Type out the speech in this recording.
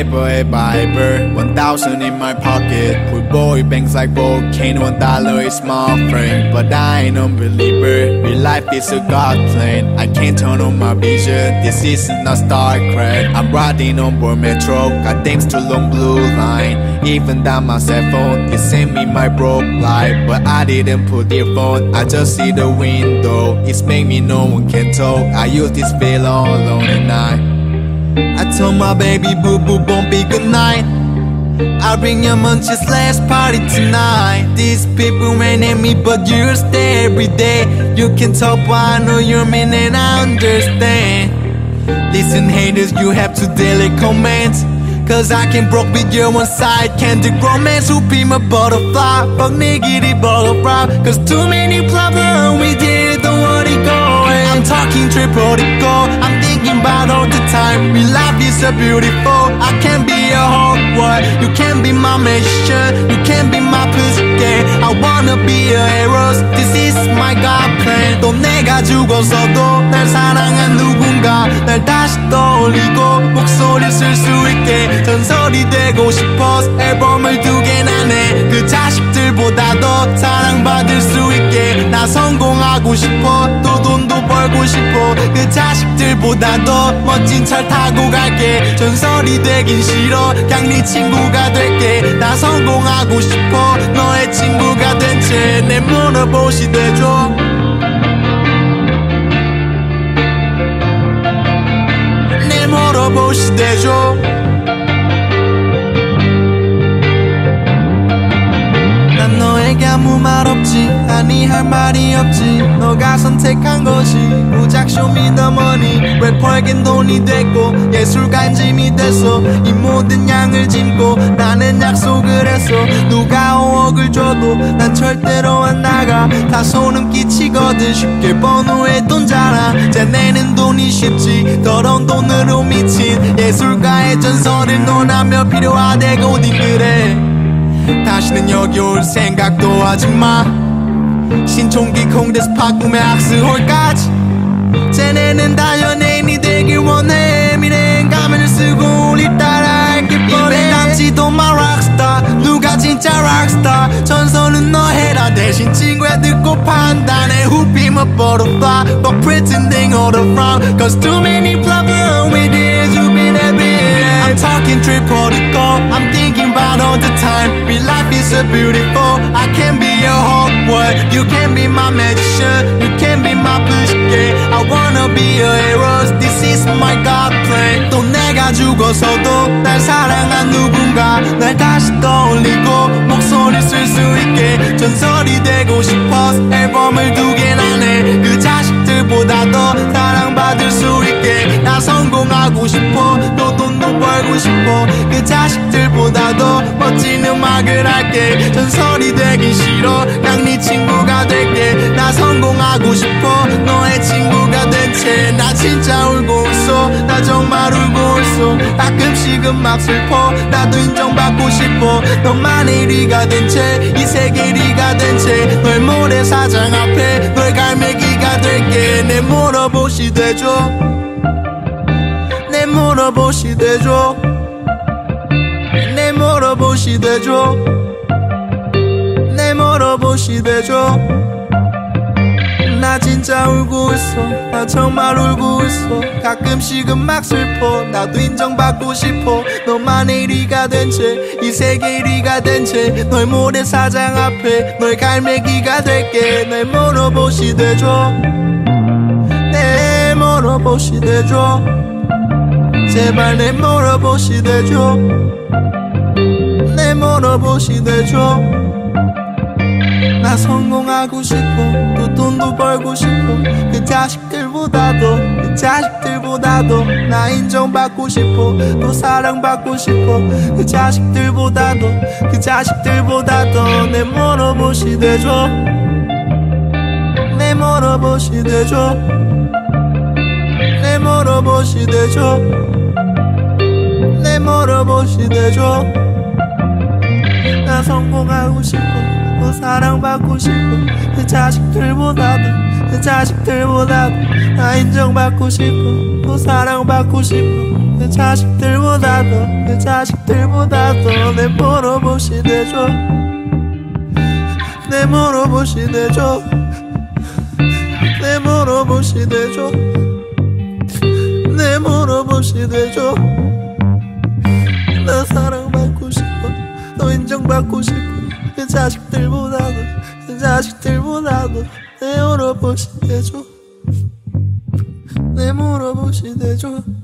paper ever ever 1,000 in my pocket Put boy banks like volcano $1 is small frame But I ain't unbeliever Real life is a god plane I can't turn on my vision This is not StarCraft I'm riding on board metro Got things to long blue line Even down my cell phone It sent me my broke life But I didn't put earphone I just see the window It's make me no one can talk I use this veil all alone at night I told my baby boo boo won't be good night I'll bring your munchies, let's party tonight These people ain't at me but you'll stay every day You can talk but I know your mean and I understand Listen haters you have to delete comments Cause I can broke with your one side Candy romance who be my butterfly Fuck negative butterfly Cause too many problems we did don't wanna go I'm talking triple go I'm thinking about all the time Real life is so beautiful I can be a Hogwarts You can be my magician You can be my pussycat I wanna be a hero This is my God plan 또 내가 죽어서도 날 사랑한 누군가 날 다시 떠올리고 목소리 쓸 수 있게 전설이 되고 싶어 앨범을 2개나 내 그 자식들보다도 사랑받을 수 있게 나 성공하고 싶어 또 돈도 벌고 싶어 그 자식들보다도 멋진 차 타고 갈게 전설이 되긴 싫어 그냥 네 친구가 될게 나 성공하고 싶어 너의 친구가 된 채 내 물어보시 되줘 내 물어보시 되줘 난 너에게 아무 말 없지 아니 할 말이 없지 너가 선택한 것이 무작 쇼미더머니 래퍼에겐 돈이 됐고 예술가엔 짐이 됐어 이 모든 양을 짐고 나는 약속을 했어 누가 5억을 줘도 난 절대로 안 나가 다 소름 끼치거든 쉽게 번 후에 돈 자라 쟤네는 돈이 쉽지 더러운 돈으로 미친 예술가의 전설을 논하며 필요하대 고딩들의 다시는 여기 올 생각도 하지마 신촌기 콩대에서 바꾸며 학스홀까지 쟤네는 다 연예인이 되길 원해 미래엔 가면을 쓰고 우리 따라할게 뻔해 입에 담지도 마 락스타 누가 진짜 락스타 전설은 너 해라 대신 친구야 듣고 판단해 Who be my butterfly But pretending all the wrong Cause too many problems with this you've been everywhere I'm talking triple to go I'm thinking about all the time Real life is so beautiful I can be your Hogwarts You can be my magician You can be my pussycat I wanna be your hero This is my God plan 또 내가 죽어서도 날 사랑한 누군가 날 다시 떠올리고 목소리 쓸 수 있게 전설이 되고 싶어 앨범을 2개나 내 그 자식들보다도 사랑받을 수 있게 나 성공하고 싶어 또 돈도 벌고 싶어 그 자식들보다도 멋진 음악을 할게 전설이 되긴 싫어 그냥 네 친구가 될게 나 성공하고 싶어 너의 친구가 된 채 나 진짜 울고 있어 나 정말 울고 있어 가끔씩은 막 슬퍼 나도 인정받고 싶어 너만의 1위가 된 채 이 세계 1위가 된 채 널 모래사장 앞에 널 갈매기가 될게 내 물어보시 되줘 내 물어보시 되줘 내 물어보시 되줘 내 물어보시 되줘 나 진짜 울고 있어 나 정말 울고 있어 가끔씩은 막 슬퍼 나도 인정받고 싶어 너만의 1위가 된 채 이 세계 1위가 된 채 널 모래사장 앞에 널 갈매기가 될게 내 물어보시 되줘 내 물어보시 되줘 제발 내 물어보시 되줘 내 물어보시 되줘 나 성공하고 싶어 또 돈도 벌고 싶어 그 자식들보다도 나 인정받고 싶어 또 사랑받고 싶어 그 자식들보다도 내 물어보시 되줘 내 물어보시 되줘 내 물어보시 되줘 내 물어보시 되줘 나 성공하고 싶어 또 사랑받고 싶어 그 자식들보다도 나 인정받고 싶어 또 사랑받고 싶어 내 자식들보다도 내 자식들보다도 내 물어보시 되죠 내 물어보시 되죠 내 물어보시 되죠 내 물어보시 되죠 나 사랑받고 싶어 너 인정받고 싶어 내 자식들보다도 내 자식들보다도 내 물어보시 되죠 내 물어보시 되죠